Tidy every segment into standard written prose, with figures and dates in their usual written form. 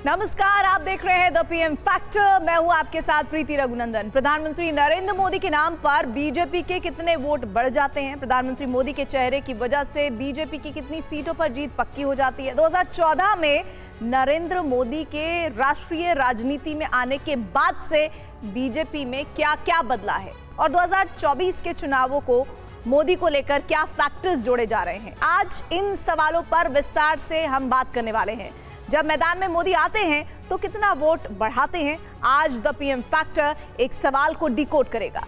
नमस्कार, आप देख रहे हैं द पीएम फैक्टर। मैं हूं आपके साथ प्रीति रघुनंदन। प्रधानमंत्री नरेंद्र मोदी के नाम पर बीजेपी के कितने वोट बढ़ जाते हैं? प्रधानमंत्री मोदी के चेहरे की वजह से बीजेपी की कितनी सीटों पर जीत पक्की हो जाती है? 2014 में नरेंद्र मोदी के राष्ट्रीय राजनीति में आने के बाद से बीजेपी में क्या क्या बदला है और 2024 के चुनावों को मोदी को लेकर क्या फैक्टर्स जोड़े जा रहे हैं? आज इन सवालों पर विस्तार से हम बात करने वाले हैं। जब मैदान में मोदी आते हैं तो कितना वोट बढ़ाते हैं? आज द पीएम फैक्टर एक सवाल को डिकोड करेगा।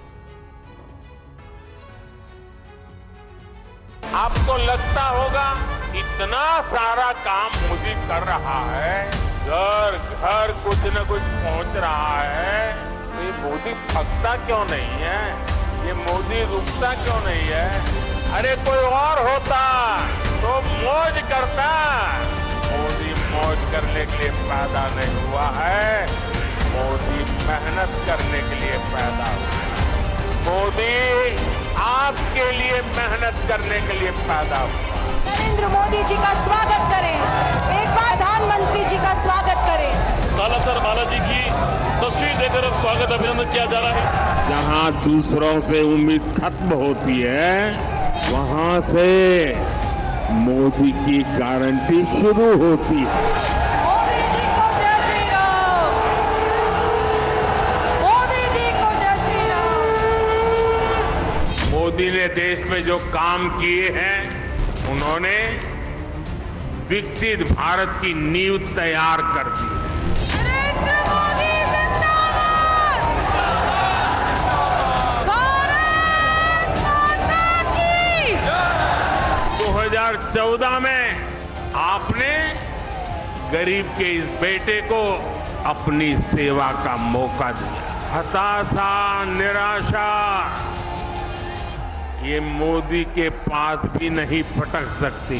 आपको लगता होगा इतना सारा काम मोदी कर रहा है, घर घर कुछ न कुछ पहुंच रहा है, तो ये मोदी थकता क्यों नहीं है? ये मोदी रुकता क्यों नहीं है? अरे कोई और होता तो मौज करता। मोदी मौज करने के लिए पैदा नहीं हुआ है, मोदी मेहनत करने के लिए पैदा हुआ। मोदी आपके लिए मेहनत करने के लिए पैदा हुआ। नरेंद्र मोदी जी का स्वागत करें, एक बार प्रधानमंत्री जी का स्वागत करें। सालासर बालाजी की तस्वीर देकर अब स्वागत अभिनंदन किया जा रहा है। जहां दूसरों से उम्मीद खत्म होती है, वहां से मोदी की गारंटी शुरू होती है। मोदी जी को जय श्री राम, मोदी जी को जय श्री राम। मोदी ने देश में जो काम किए हैं, उन्होंने विकसित भारत की नींव तैयार कर दी है। नरेंद्र मोदी जिंदाबाद, भारत माता की। 2014 में आपने गरीब के इस बेटे को अपनी सेवा का मौका दिया। हताशा, निराशा ये मोदी के पास भी नहीं फटक सकती।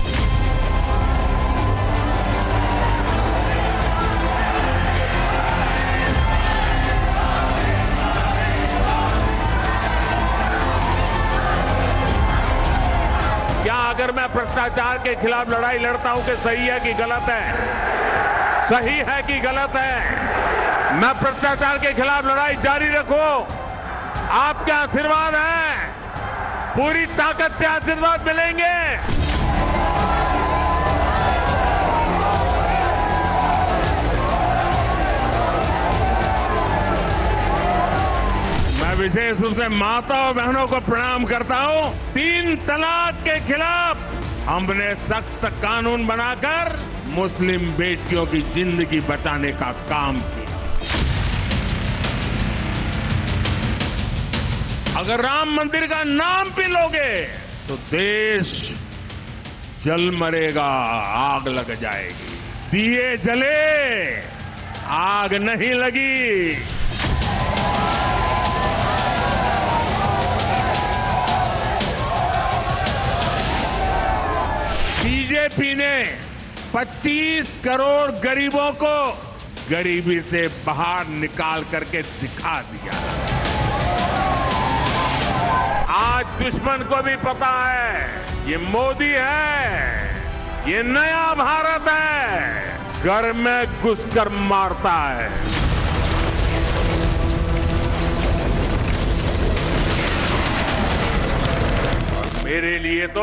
क्या अगर मैं भ्रष्टाचार के खिलाफ लड़ाई लड़ता हूं कि सही है कि गलत है? सही है कि गलत है? मैं भ्रष्टाचार के खिलाफ लड़ाई जारी रखूं, आपके आशीर्वाद है, पूरी ताकत से आशीर्वाद मिलेंगे। मैं विशेष रूप से माता और बहनों को प्रणाम करता हूं। 3 तलाक के खिलाफ हमने सख्त कानून बनाकर मुस्लिम बेटियों की जिंदगी बचाने का काम किया। अगर राम मंदिर का नाम भी लोगे तो देश जल मरेगा, आग लग जाएगी। दिए जले, आग नहीं लगी। बीजेपी ने 25 करोड़ गरीबों को गरीबी से बाहर निकाल करके दिखा दिया। आज दुश्मन को भी पता है ये मोदी है, ये नया भारत है, घर में घुसकर मारता है। मेरे लिए तो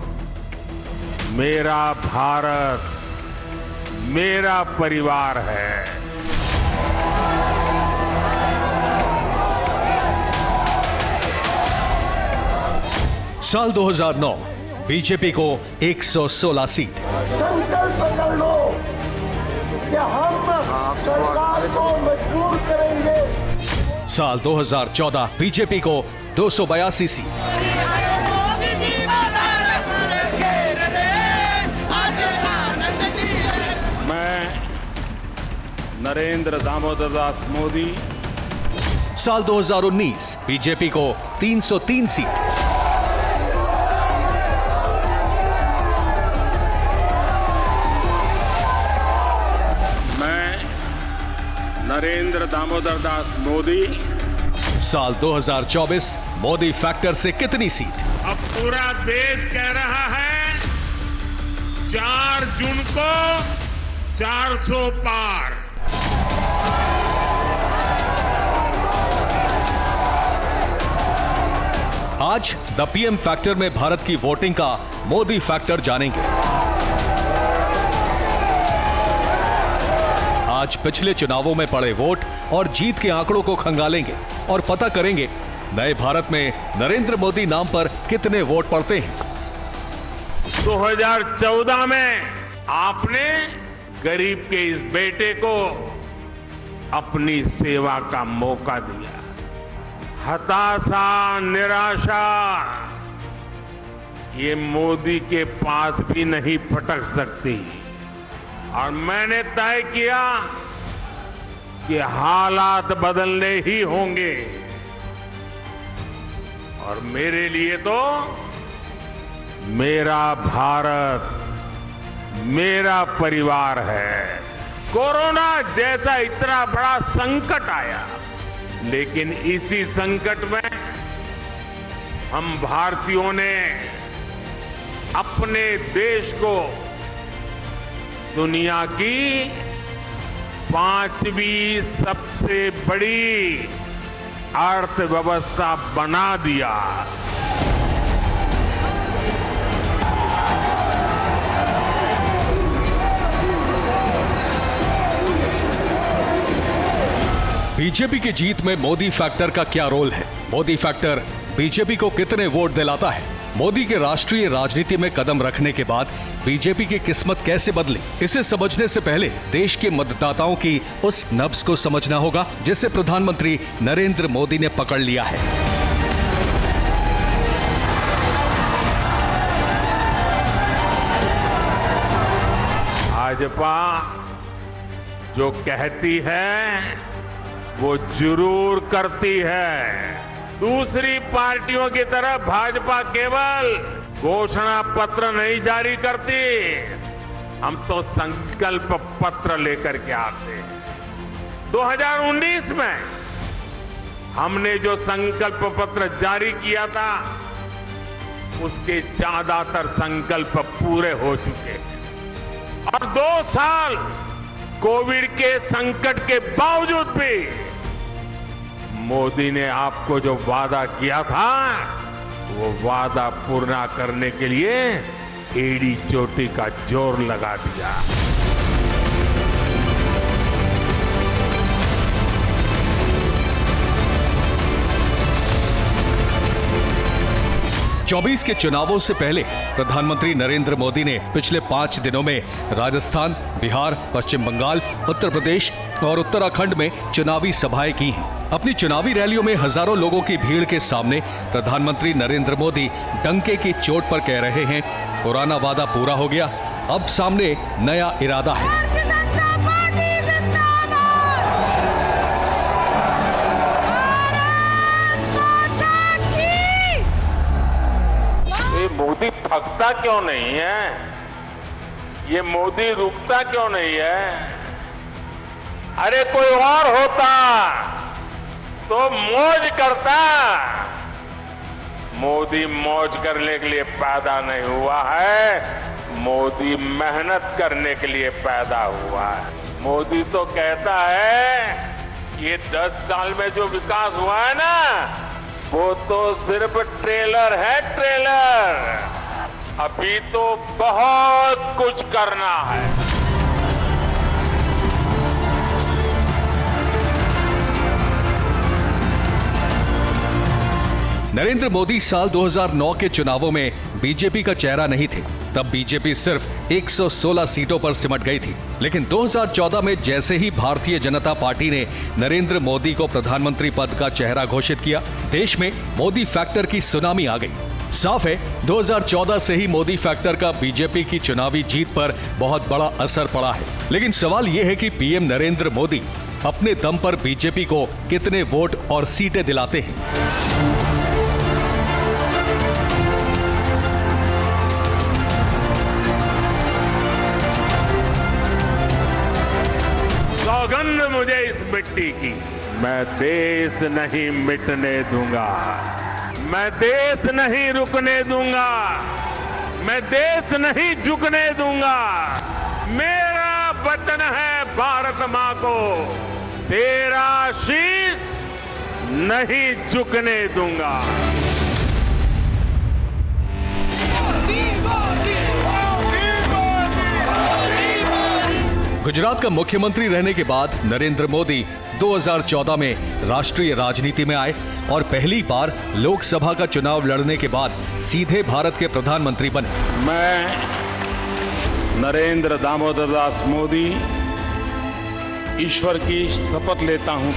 मेरा भारत, मेरा परिवार है। साल 2009 बीजेपी को 116 सीट। संकल्प कर लो कि हम सरकार को मजबूर करेंगे। साल 2014 बीजेपी को 282 सीट। मैं नरेंद्र दामोदर दास मोदी। साल 2019 बीजेपी को 303 सीट। नरेंद्र दामोदर दास मोदी। साल 2024 मोदी फैक्टर से कितनी सीट? अब पूरा देश कह रहा है 4 जून को 400 पार। आज द पीएम फैक्टर में भारत की वोटिंग का मोदी फैक्टर जानेंगे। आज पिछले चुनावों में पड़े वोट और जीत के आंकड़ों को खंगालेंगे और पता करेंगे नए भारत में नरेंद्र मोदी नाम पर कितने वोट पड़ते हैं। 2014 में आपने गरीब के इस बेटे को अपनी सेवा का मौका दिया। हताशा, निराशा ये मोदी के पास भी नहीं फटक सकती। और मैंने तय किया कि हालात बदलने ही होंगे और मेरे लिए तो मेरा भारत, मेरा परिवार है। कोरोना जैसा इतना बड़ा संकट आया, लेकिन इसी संकट में हम भारतीयों ने अपने देश को दुनिया की 5वीं सबसे बड़ी अर्थव्यवस्था बना दिया। बीजेपी की जीत में मोदी फैक्टर का क्या रोल है? मोदी फैक्टर बीजेपी को कितने वोट दिलाता है? मोदी के राष्ट्रीय राजनीति में कदम रखने के बाद बीजेपी की किस्मत कैसे बदली? इसे समझने से पहले देश के मतदाताओं की उस नब्ज को समझना होगा जिसे प्रधानमंत्री नरेंद्र मोदी ने पकड़ लिया है। भाजपा जो कहती है वो जरूर करती है। दूसरी पार्टियों की तरह भाजपा केवल घोषणा पत्र नहीं जारी करती, हम तो संकल्प पत्र लेकर के आते हैं। 2019 में हमने जो संकल्प पत्र जारी किया था उसके ज्यादातर संकल्प पूरे हो चुके हैं और 2 साल कोविड के संकट के बावजूद भी मोदी ने आपको जो वादा किया था वो वादा पूरा करने के लिए एड़ी चोटी का जोर लगा दिया। चौबीस के चुनावों से पहले प्रधानमंत्री नरेंद्र मोदी ने पिछले 5 दिनों में राजस्थान, बिहार, पश्चिम बंगाल, उत्तर प्रदेश और उत्तराखंड में चुनावी सभाएं की हैं। अपनी चुनावी रैलियों में हजारों लोगों की भीड़ के सामने प्रधानमंत्री नरेंद्र मोदी डंके की चोट पर कह रहे हैं, पुराना वादा पूरा हो गया, अब सामने नया इरादा है। मोदी थकता क्यों नहीं है? ये मोदी रुकता क्यों नहीं है? अरे कोई और होता तो मौज करता। मोदी मौज करने के लिए पैदा नहीं हुआ है, मोदी मेहनत करने के लिए पैदा हुआ है। मोदी तो कहता है ये 10 साल में जो विकास हुआ है ना वो तो सिर्फ ट्रेलर है, ट्रेलर। अभी तो बहुत कुछ करना है। नरेंद्र मोदी साल 2009 के चुनावों में बीजेपी का चेहरा नहीं थे। तब बीजेपी सिर्फ 116 सीटों पर सिमट गई थी। लेकिन 2014 में जैसे ही भारतीय जनता पार्टी ने नरेंद्र मोदी को प्रधानमंत्री पद का चेहरा घोषित किया, देश में मोदी फैक्टर की सुनामी आ गई। साफ है 2014 से ही मोदी फैक्टर का बीजेपी की चुनावी जीत पर बहुत बड़ा असर पड़ा है। लेकिन सवाल यह है कि पीएम नरेंद्र मोदी अपने दम पर बीजेपी को कितने वोट और सीटें दिलाते हैं। सौगंध मुझे इस मिट्टी की, मैं देश नहीं मिटने दूंगा, मैं देश नहीं रुकने दूंगा, मैं देश नहीं झुकने दूंगा। मेरा वतन वचन है भारत माँ को, तेरा शीश नहीं झुकने दूंगा। गुजरात का मुख्यमंत्री रहने के बाद नरेंद्र मोदी 2014 में राष्ट्रीय राजनीति में आए और पहली बार लोकसभा का चुनाव लड़ने के बाद सीधे भारत के प्रधानमंत्री बने। मैं नरेंद्र दामोदर दास मोदी ईश्वर की शपथ लेता हूं।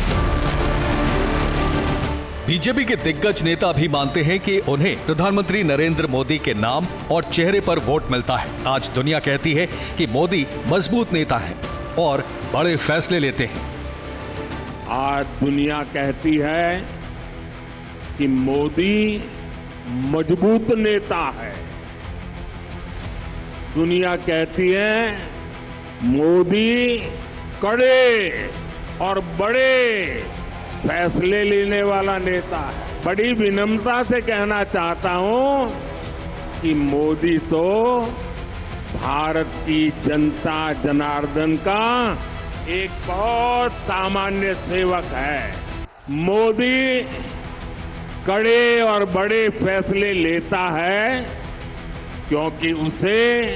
बीजेपी के दिग्गज नेता भी मानते हैं कि उन्हें प्रधानमंत्री नरेंद्र मोदी के नाम और चेहरे पर वोट मिलता है। आज दुनिया कहती है कि मोदी मजबूत नेता हैं और बड़े फैसले लेते हैं। आज दुनिया कहती है कि मोदी मजबूत नेता है। दुनिया कहती है मोदी कड़े और बड़े फैसले लेने वाला नेता है। बड़ी विनम्रता से कहना चाहता हूं कि मोदी तो भारत की जनता जनार्दन का एक बहुत सामान्य सेवक है। मोदी कड़े और बड़े फैसले लेता है क्योंकि उसे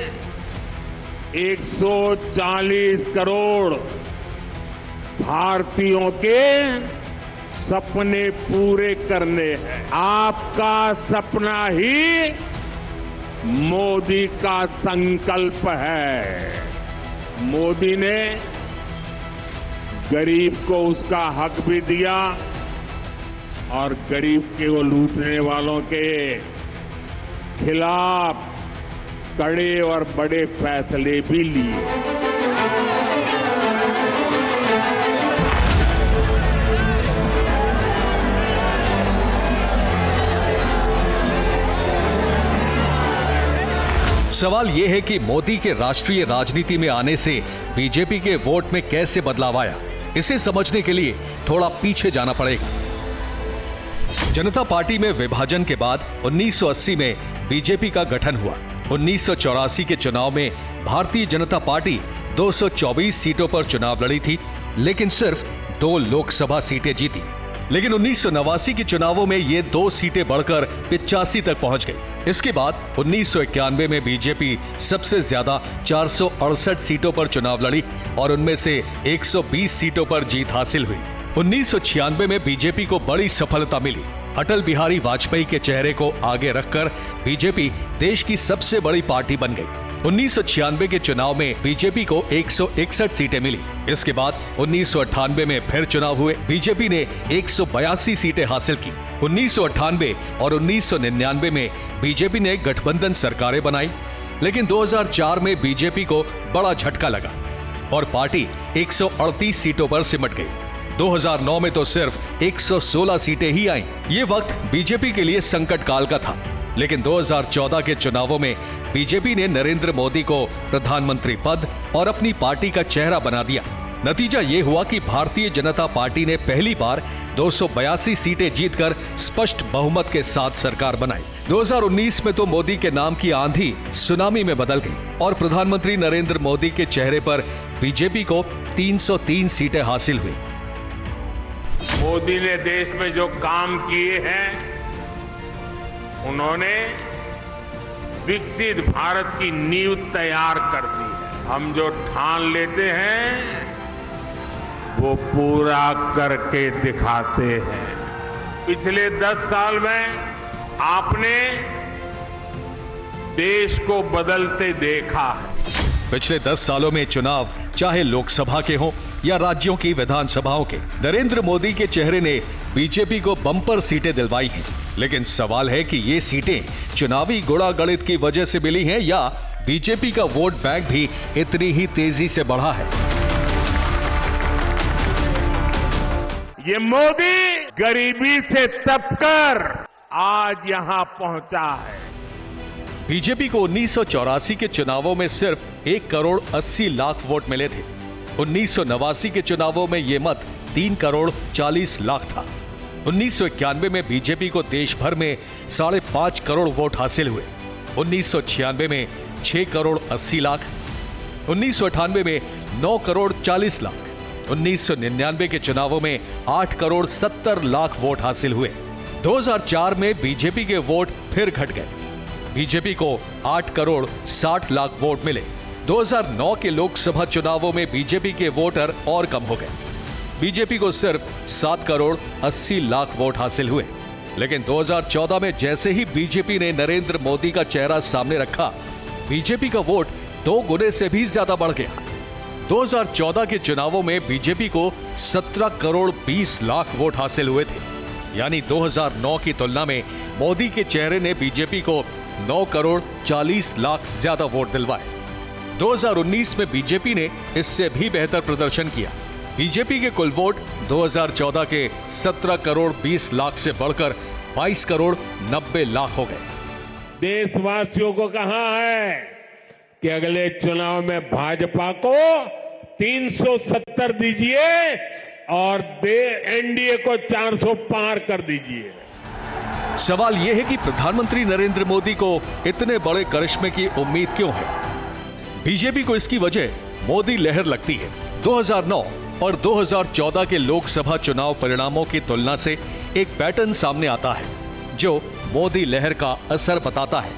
140 करोड़ भारतीयों के सपने पूरे करने हैं। आपका सपना ही मोदी का संकल्प है। मोदी ने गरीब को उसका हक भी दिया और गरीब के वो लूटने वालों के खिलाफ कड़े और बड़े फैसले भी लिए। सवाल यह है कि मोदी के राष्ट्रीय राजनीति में आने से बीजेपी के वोट में कैसे बदलाव आया। इसे समझने के लिए थोड़ा पीछे जाना पड़ेगा। जनता पार्टी में विभाजन के बाद 1980 में बीजेपी का गठन हुआ। 1984 के चुनाव में भारतीय जनता पार्टी 224 सीटों पर चुनाव लड़ी थी, लेकिन सिर्फ 2 लोकसभा सीटें जीती। लेकिन 1989 के चुनावों में ये 2 सीटें बढ़कर 85 तक पहुंच गई। इसके बाद 1991 में बीजेपी सबसे ज्यादा 468 सीटों पर चुनाव लड़ी और उनमें से 120 सीटों पर जीत हासिल हुई। 1996 में बीजेपी को बड़ी सफलता मिली। अटल बिहारी वाजपेयी के चेहरे को आगे रखकर बीजेपी देश की सबसे बड़ी पार्टी बन गई। 1996 के चुनाव में बीजेपी को 161 सीटें मिली। इसके बाद 1998 में फिर चुनाव हुए। बीजेपी ने 182 सीटें हासिल की। 1998 और 1999 में बीजेपी ने गठबंधन सरकारें बनाई, लेकिन 2004 में बीजेपी को बड़ा झटका लगा और पार्टी 138 सीटों पर सिमट गई। 2009 में तो सिर्फ 116 सीटें ही आईं। ये वक्त बीजेपी के लिए संकट काल का था, लेकिन 2014 के चुनावों में बीजेपी ने नरेंद्र मोदी को प्रधानमंत्री पद और अपनी पार्टी का चेहरा बना दिया। नतीजा ये हुआ कि भारतीय जनता पार्टी ने पहली बार 282 सीटें जीतकर स्पष्ट बहुमत के साथ सरकार बनाई। 2019 में तो मोदी के नाम की आंधी सुनामी में बदल गई और प्रधानमंत्री नरेंद्र मोदी के चेहरे पर बीजेपी को 303 सीटें हासिल हुई। मोदी ने देश में जो काम किए हैं, उन्होंने विकसित भारत की नींव तैयार कर दी है। हम जो ठान लेते हैं वो पूरा करके दिखाते हैं। पिछले 10 साल में आपने देश को बदलते देखा है। पिछले 10 सालों में चुनाव चाहे लोकसभा के हों या राज्यों की विधानसभाओं के, नरेंद्र मोदी के चेहरे ने बीजेपी को बम्पर सीटें दिलवाई हैं। लेकिन सवाल है कि ये सीटें चुनावी गुणागणित की वजह से मिली हैं या बीजेपी का वोट बैंक भी इतनी ही तेजी से बढ़ा है। ये मोदी गरीबी से तपकर आज यहां पहुंचा है। बीजेपी को 1984 के चुनावों में सिर्फ 1 करोड़ 80 लाख वोट मिले थे। 1989 के चुनावों में ये मत 3 करोड़ 40 लाख था। 1991 में बीजेपी को देश भर में 5.5 करोड़ वोट हासिल हुए। 1996 में 6 करोड़ 80 लाख, 1998 में 9 करोड़ 40 लाख। 1999 के चुनावों में 8 करोड़ 70 लाख वोट हासिल हुए। 2004 में बीजेपी के वोट फिर घट गए। बीजेपी को 8 करोड़ 60 लाख वोट मिले। 2009 के लोकसभा चुनावों में बीजेपी के वोटर और कम हो गए। बीजेपी को सिर्फ 7 करोड़ 80 लाख वोट हासिल हुए। लेकिन 2014 में जैसे ही बीजेपी ने नरेंद्र मोदी का चेहरा सामने रखा, बीजेपी का वोट 2 गुने से भी ज्यादा बढ़ गया। 2014 के चुनावों में बीजेपी को 17 करोड़ 20 लाख वोट हासिल हुए थे। यानी 2009 की तुलना में मोदी के चेहरे ने बीजेपी को 9 करोड़ 40 लाख ज्यादा वोट दिलवाए। 2019 में बीजेपी ने इससे भी बेहतर प्रदर्शन किया। बीजेपी के कुल वोट 2014 के 17 करोड़ 20 लाख से बढ़कर 22 करोड़ 90 लाख हो गए। देशवासियों को कहा है कि अगले चुनाव में भाजपा को 370 दीजिए और एनडीए को 400 पार कर दीजिए। सवाल यह है कि प्रधानमंत्री नरेंद्र मोदी को इतने बड़े करिश्मे की उम्मीद क्यों है? बीजेपी को इसकी वजह मोदी लहर लगती है। 2009 और 2014 के लोकसभा चुनाव परिणामों की तुलना से एक पैटर्न सामने आता है जो मोदी लहर का असर बताता है।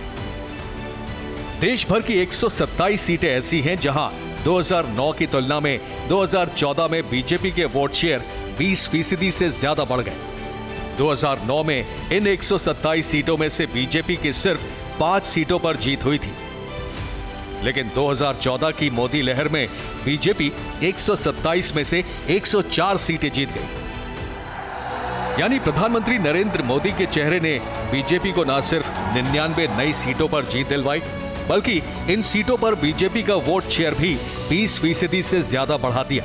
देश भर की 127 सीटें ऐसी हैं जहां 2009 की तुलना में 2014 में बीजेपी के वोट शेयर 20% से ज्यादा बढ़ गए। 2009 में इन 127 सीटों में से बीजेपी की सिर्फ 5 सीटों पर जीत हुई थी। लेकिन 2014 की मोदी लहर में बीजेपी 127 में से 104 सीटें जीत गई। यानी प्रधानमंत्री नरेंद्र मोदी के चेहरे ने बीजेपी को न सिर्फ 99 नई सीटों पर जीत दिलवाई, बल्कि इन सीटों पर बीजेपी का वोट शेयर भी 20% से ज्यादा बढ़ा दिया।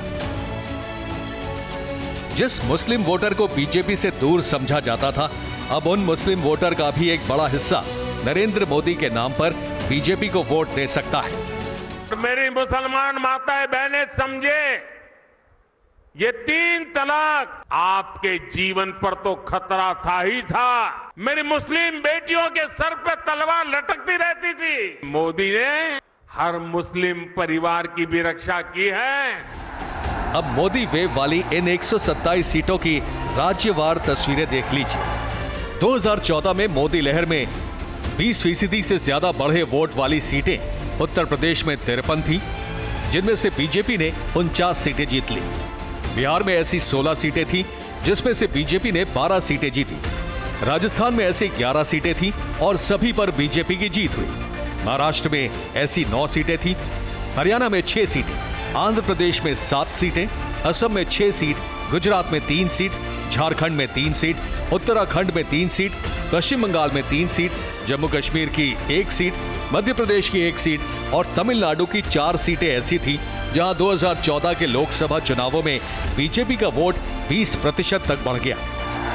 जिस मुस्लिम वोटर को बीजेपी से दूर समझा जाता था, अब उन मुस्लिम वोटर का भी एक बड़ा हिस्सा नरेंद्र मोदी के नाम पर बीजेपी को वोट दे सकता है। मेरी मुसलमान माताएं बहनें समझे, ये 3 तलाक आपके जीवन पर तो खतरा था ही था। मेरी मुस्लिम बेटियों के सर पे तलवार लटकती रहती थी। मोदी ने हर मुस्लिम परिवार की भी रक्षा की है। अब मोदी वेव वाली इन 127 सीटों की राज्यवार तस्वीरें देख लीजिए। 2014 में मोदी लहर में 20% से ज्यादा बढ़े वोट वाली सीटें उत्तर प्रदेश में 53 थी, जिनमें से बीजेपी ने 49 सीटें जीत ली। बिहार में ऐसी 16 सीटें थी जिसमें से बीजेपी ने 12 सीटें जीती। राजस्थान में ऐसी 11 सीटें थी और सभी पर बीजेपी की जीत हुई। महाराष्ट्र में ऐसी 9 सीटें थी, हरियाणा में 6 सीटें, आंध्र प्रदेश में 7 सीटें, असम में 6 सीट, गुजरात में 3 सीट, झारखंड में 3 सीट, उत्तराखंड में 3 सीट, पश्चिम बंगाल में 3 सीट, जम्मू कश्मीर की 1 सीट, मध्य प्रदेश की 1 सीट और तमिलनाडु की 4 सीटें ऐसी थी जहां 2014 के लोकसभा चुनावों में बीजेपी का वोट 20% तक बढ़ गया।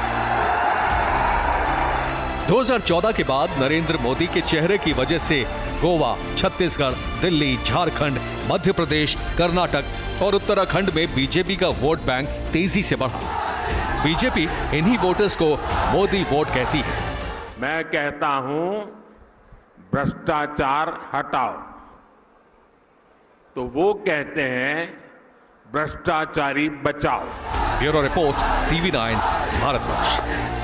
2014 के बाद नरेंद्र मोदी के चेहरे की वजह से गोवा, छत्तीसगढ़, दिल्ली, झारखंड, मध्य प्रदेश, कर्नाटक और उत्तराखंड में बीजेपी का वोट बैंक तेजी से बढ़ा। बीजेपी इन्हीं वोटर्स को मोदी वोट कहती है। मैं कहता हूं, भ्रष्टाचार हटाओ, तो वो कहते हैं भ्रष्टाचारी बचाओ। Bureau report, TV9, Bharatvarsh.